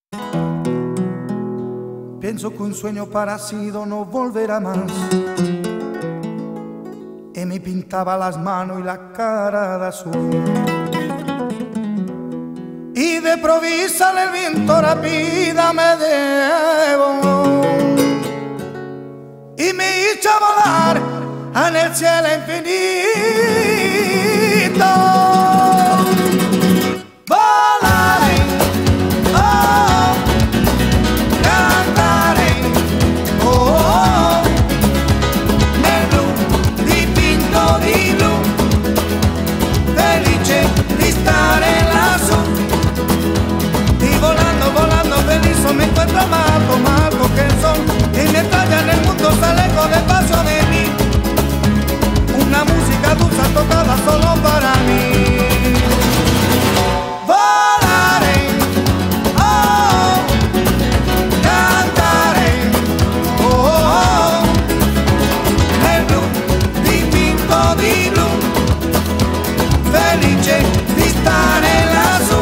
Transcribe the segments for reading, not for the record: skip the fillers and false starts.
Pienso que un sueño parecido no volverá más. Y me pintaba las manos y la cara de azul. Y de provisa el viento rápida me llevó y me hizo volar en el cielo infinito. Volaré, oh, cantaré, oh, nel blu dipinto di blu, felice di stare lassù. Y volando, volando feliz me encuentro amado, amado que son. Y mientras ya en el mundo se alejo despacio de mí, una música dulce tocada solo para mí. Volaré, oh, cantaré, oh, nel blu dipinto di blu, felice di stare lassù.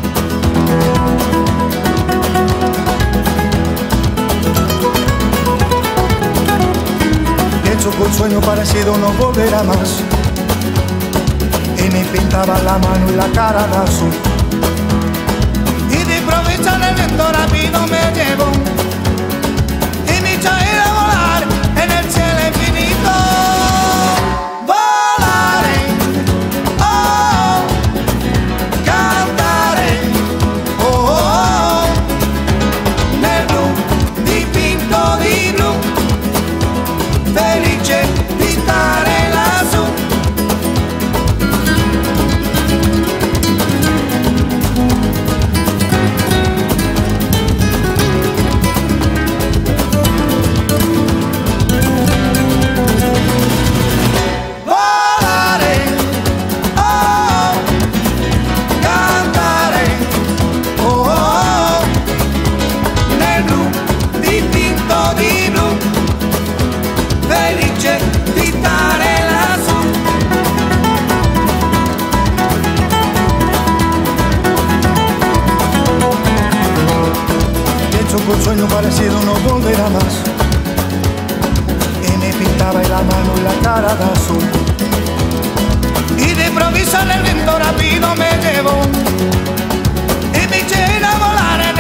Un sueño parecido no volverá más. Y me pintaba la mano y la cara de azul. Y de improviso en el viento rápido me llevó y me hizo ir a volar en el cielo infinito. Volaré, oh, cantaré, oh, nel blu dipinto di blu, felice di stare lassù. Volare, oh, cantare, oh, nel blu dipinto di blu, felice di stare lassù. Pienso que un sueño parecido no volverá más. Y me pintaba la mano y la cara de azul. Y de improviso en el viento rápido me llevó y me hizo ir a volar en